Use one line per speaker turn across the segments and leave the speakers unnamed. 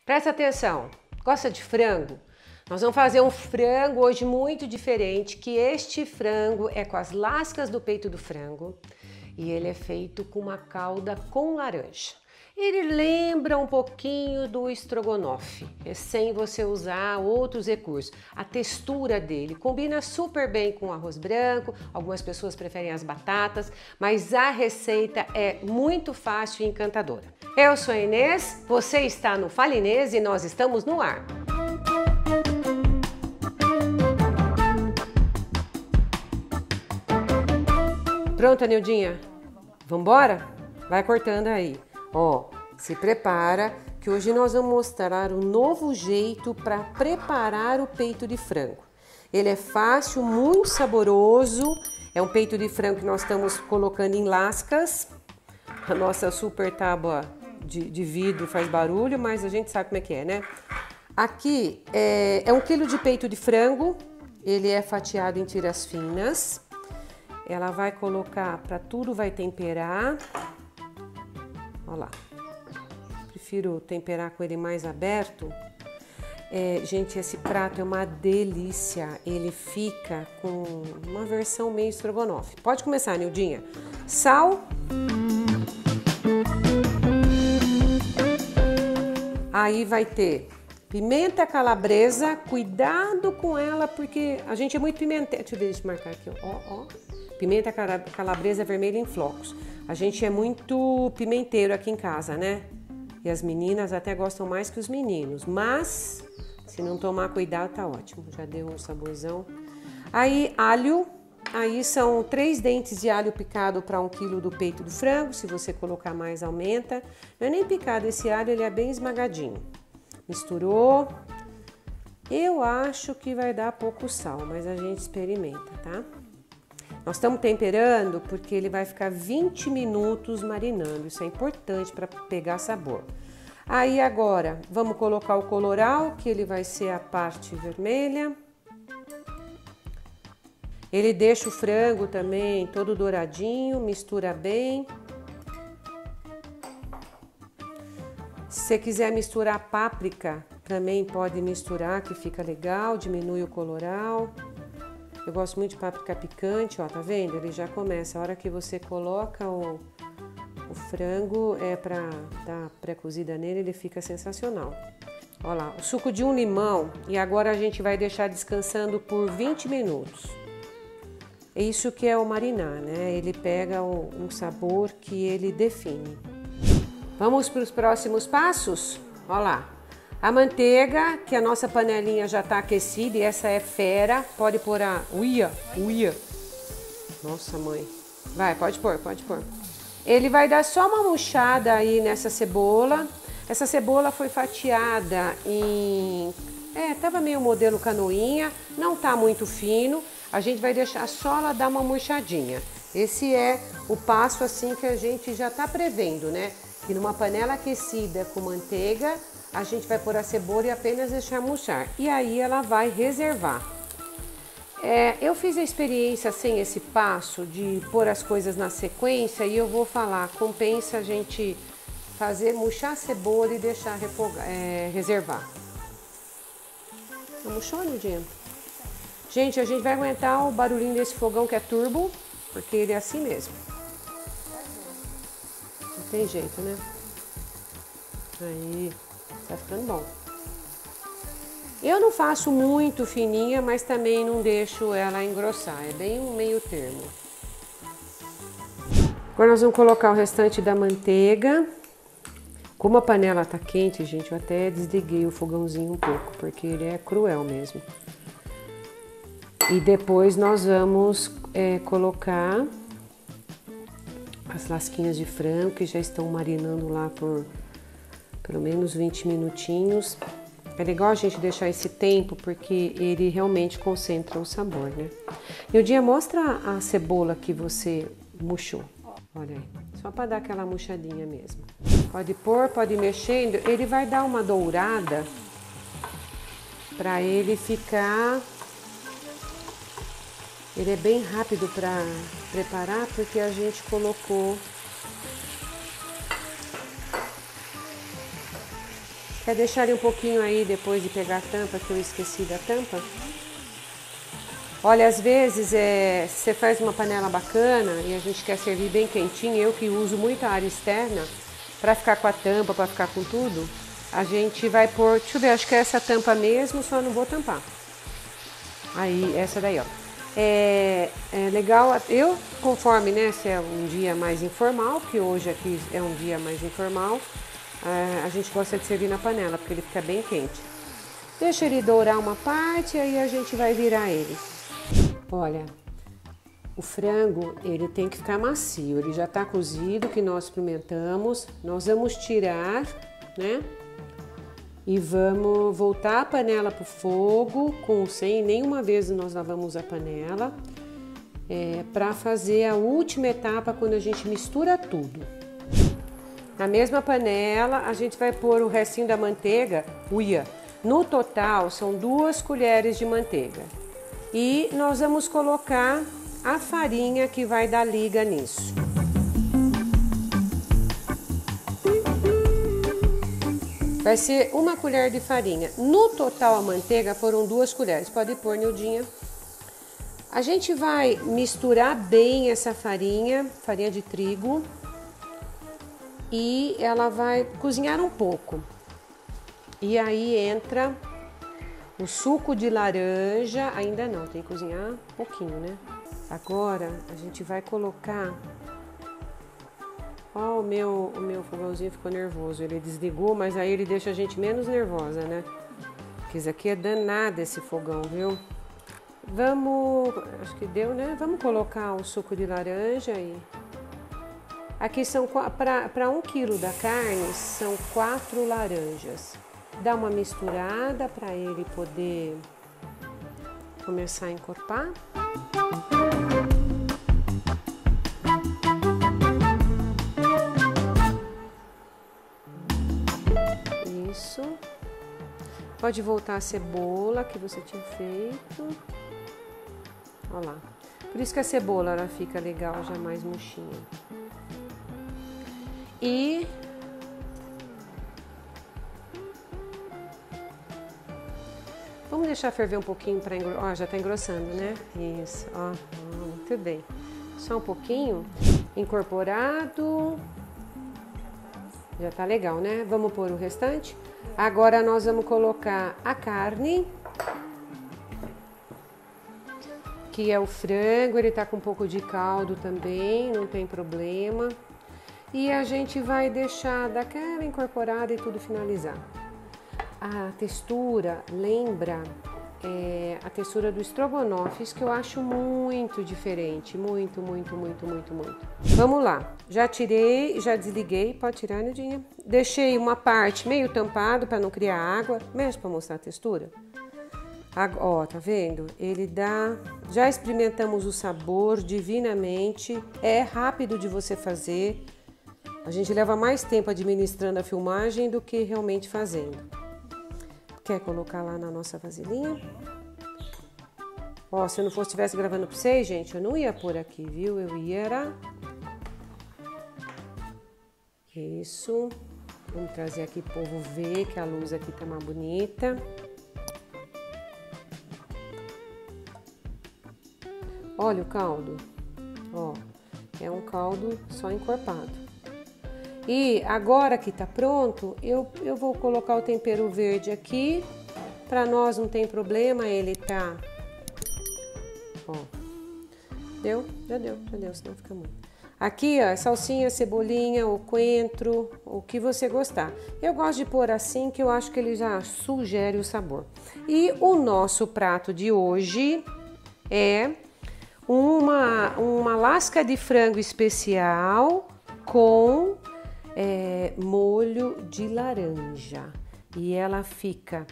Presta atenção, gosta de frango? Nós vamos fazer um frango hoje muito diferente, que este frango é com as lascas do peito do frango e ele é feito com uma calda com laranja. Ele lembra um pouquinho do estrogonofe, sem você usar outros recursos. A textura dele combina super bem com arroz branco, algumas pessoas preferem as batatas, mas a receita é muito fácil e encantadora. Eu sou a Inês, você está no Fala Inês e nós estamos no ar. Pronta, Nildinha? Vambora? Vai cortando aí. Ó, se prepara que hoje nós vamos mostrar um novo jeito para preparar o peito de frango. Ele é fácil, muito saboroso. É um peito de frango que nós estamos colocando em lascas. A nossa super tábua de vidro faz barulho, mas a gente sabe como é que é, né? Aqui é 1 quilo de peito de frango. Ele é fatiado em tiras finas. Ela vai colocar para tudo, vai temperar. Olha lá. Prefiro temperar com ele mais aberto. Gente, esse prato é uma delícia. Ele fica com uma versão meio estrogonofe. Pode começar, Nildinha. Sal. Aí vai ter pimenta calabresa. Cuidado com ela, porque a gente é muito pimenteiro. Deixa eu marcar aqui, ó. Pimenta calabresa vermelha em flocos. A gente é muito pimenteiro aqui em casa, né? E as meninas até gostam mais que os meninos. Mas, se não tomar cuidado, tá ótimo. Já deu um saborzão. Aí, alho. Aí são 3 dentes de alho picado para 1 quilo do peito do frango. Se você colocar mais, aumenta. Não é nem picado esse alho, ele é bem esmagadinho. Misturou. Eu acho que vai dar pouco sal, mas a gente experimenta, tá? Nós estamos temperando porque ele vai ficar 20 minutos marinando. Isso é importante para pegar sabor. Aí agora, vamos colocar o colorau, que ele vai ser a parte vermelha. Ele deixa o frango também todo douradinho, mistura bem. Se você quiser misturar páprica, também pode misturar, que fica legal, diminui o colorau. Eu gosto muito de páprica picante, ó, tá vendo? Ele já começa. A hora que você coloca o frango, pra dar pré-cozida nele, ele fica sensacional. Ó lá, o suco de um limão. E agora a gente vai deixar descansando por 20 minutos. É isso que é o marinar, né? Ele pega um sabor que ele define. Vamos para os próximos passos? Ó lá. A manteiga, que a nossa panelinha já está aquecida e essa é fera, pode pôr a uia. Nossa, mãe. Vai, pode pôr. Ele vai dar só uma murchada aí nessa cebola. Essa cebola foi fatiada em... tava meio modelo canoinha, não tá muito fino. A gente vai deixar só ela dar uma murchadinha. Esse é o passo assim que a gente já tá prevendo, né? Que numa panela aquecida com manteiga, a gente vai pôr a cebola e apenas deixar murchar. E aí ela vai reservar. Eu fiz a experiência sem esse passo de pôr as coisas na sequência e eu vou falar, compensa a gente fazer murchar a cebola e deixar reservar. Murchou, Nildinha? Gente, a gente vai aguentar o barulhinho desse fogão que é turbo, porque ele é assim mesmo. Não tem jeito, né? Aí... tá ficando bom. Eu não faço muito fininha, mas também não deixo ela engrossar. É bem um meio termo. Agora nós vamos colocar o restante da manteiga. Como a panela tá quente, gente, eu até desliguei o fogãozinho um pouco, porque ele é cruel mesmo. E depois nós vamos colocar as lasquinhas de frango que já estão marinando lá por pelo menos 20 minutinhos. É legal a gente deixar esse tempo porque ele realmente concentra o sabor, né? Nildinha, mostra a cebola que você murchou. Olha aí, só para dar aquela murchadinha mesmo. Pode pôr, pode ir mexendo. Ele vai dar uma dourada para ele ficar... Ele é bem rápido para preparar porque a gente colocou Quer deixar ele um pouquinho aí depois de pegar a tampa, que eu esqueci da tampa? Olha, às vezes você faz uma panela bacana e a gente quer servir bem quentinho, eu que uso muita área externa, para ficar com a tampa, para ficar com tudo, a gente vai pôr, deixa eu ver, acho que é essa tampa mesmo, só não vou tampar. Aí, essa daí, ó. É legal, eu, conforme, né, se é um dia mais informal, que hoje aqui é um dia mais informal, a gente gosta de servir na panela, porque ele fica bem quente. Deixa ele dourar uma parte, aí a gente vai virar ele. Olha, o frango, ele tem que ficar macio, ele já tá cozido, que nós experimentamos. Nós vamos tirar, né? E vamos voltar a panela pro fogo, sem nenhuma vez nós lavamos a panela, para fazer a última etapa quando a gente mistura tudo. Na mesma panela, a gente vai pôr o restinho da manteiga, no total são 2 colheres de manteiga. E nós vamos colocar a farinha que vai dar liga nisso. Vai ser 1 colher de farinha. No total a manteiga foram 2 colheres. Pode pôr, Nildinha. A gente vai misturar bem essa farinha de trigo. E ela vai cozinhar um pouco. E aí entra o suco de laranja. Ainda não, tem que cozinhar um pouquinho, né? Agora a gente vai colocar... Ó, o meu fogãozinho ficou nervoso. Ele desligou, mas aí ele deixa a gente menos nervosa, né? Porque isso aqui é danado, esse fogão, viu? Vamos... Acho que deu, né? Vamos colocar o suco de laranja aí. Aqui são... Para 1 quilo da carne, são 4 laranjas. Dá uma misturada para ele poder começar a encorpar. Isso. Pode voltar a cebola que você tinha feito. Olha lá. Por isso que a cebola ela fica legal, já mais murchinha. E vamos deixar ferver um pouquinho para engrossar. Ó, já tá engrossando, né? Isso, ó, muito bem. Só um pouquinho. Incorporado. Já tá legal, né? Vamos pôr o restante. Agora nós vamos colocar a carne, que é o frango. Ele tá com um pouco de caldo também, não tem problema. E a gente vai deixar daquela incorporada e tudo finalizar. A textura lembra a textura do estrogonofe, isso que eu acho muito diferente, muito. Vamos lá, já tirei, já desliguei, pode tirar, Nildinha. Deixei uma parte meio tampado para não criar água, mesmo para mostrar a textura. Ó, tá vendo? Ele dá... Já experimentamos o sabor divinamente, é rápido de você fazer. A gente leva mais tempo administrando a filmagem do que realmente fazendo. Quer colocar lá na nossa vasilhinha? Ó, se eu não estivesse gravando pra vocês, gente, eu não ia pôr aqui, viu? Eu ia... Isso. Vamos trazer aqui pro povo ver que a luz aqui tá mais bonita. Olha o caldo. Ó, é um caldo só encorpado. E agora que tá pronto, eu vou colocar o tempero verde aqui. Pra nós não tem problema, ele tá... Ó, deu? Já deu, senão fica muito. Aqui, ó, salsinha, cebolinha, o coentro, o que você gostar. Eu gosto de pôr assim, que eu acho que ele já sugere o sabor. E o nosso prato de hoje é uma lasca de frango especial com... molho de laranja. E ela fica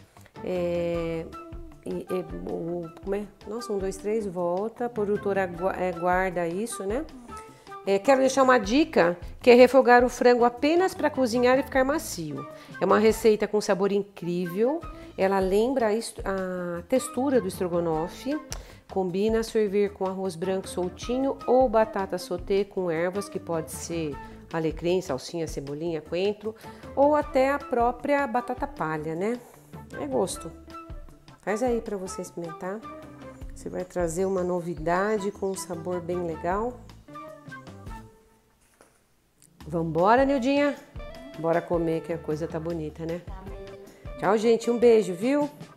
como é? Nossa, 1, 2, 3, volta. A produtora guarda isso, né? Quero deixar uma dica, que é refogar o frango apenas para cozinhar e ficar macio. É uma receita com sabor incrível. Ela lembra a textura do estrogonofe. Combina servir com arroz branco soltinho ou batata sauté com ervas, que pode ser alecrim, salsinha, cebolinha, coentro, ou até a própria batata palha, né? É gosto. Faz aí para você experimentar. Você vai trazer uma novidade com um sabor bem legal. Vambora, Nildinha? Bora comer que a coisa tá bonita, né? Tchau, gente. Um beijo, viu?